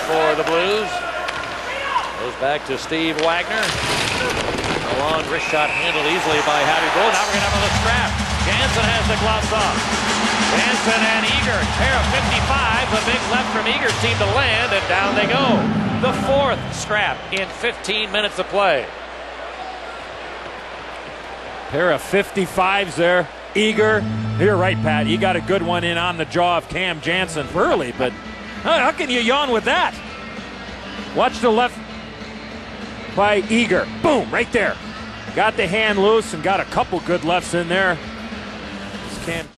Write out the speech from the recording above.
for the Blues. Goes back to Steve Wagner. A long wrist shot handled easily by Harry Bull. Now we're going to have another scrap. Janssen has the gloves off. Janssen and Eager, pair of 55. The big left from Eager's team to land, and down they go. The fourth scrap in 15 minutes of play. Pair of 55s there. Eager, you're right, Pat. You got a good one in on the jaw of Cam Janssen early, but how can you yawn with that? Watch the left by Eager. Boom, right there. Got the hand loose and got a couple good lefts in there. Just can't.